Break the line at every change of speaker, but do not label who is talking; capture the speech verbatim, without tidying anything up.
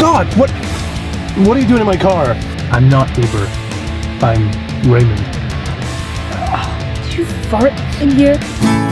God! What? What are you doing in my car? I'm not Uber. I'm Raymond.
Did you fart in here?